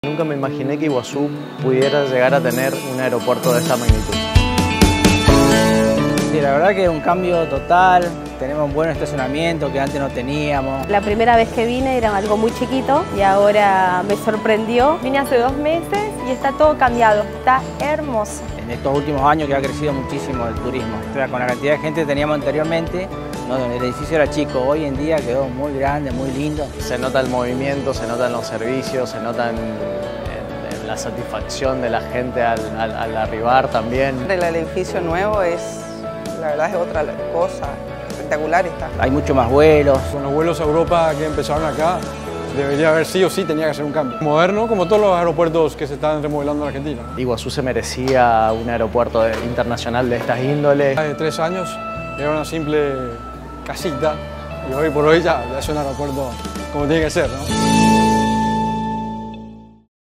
Nunca me imaginé que Iguazú pudiera llegar a tener un aeropuerto de esta magnitud. Sí, la verdad que es un cambio total, tenemos un buen estacionamiento que antes no teníamos. La primera vez que vine era algo muy chiquito y ahora me sorprendió. Vine hace 2 meses y está todo cambiado, está hermoso. En estos últimos años que ha crecido muchísimo el turismo. O sea, con la cantidad de gente que teníamos anteriormente, no, el edificio era chico, hoy en día quedó muy grande, muy lindo. Se nota el movimiento, se notan los servicios, se nota en la satisfacción de la gente al arribar también. El edificio nuevo la verdad es otra cosa, espectacular está. Hay mucho más vuelos. Con los vuelos a Europa que empezaron acá, debería haber sí o sí, tenía que hacer un cambio. Moderno, como todos los aeropuertos que se están remodelando en Argentina. Iguazú se merecía un aeropuerto internacional de estas índoles. Hace 3 años era una simple casita y hoy por hoy ya es un aeropuerto como tiene que ser, ¿no?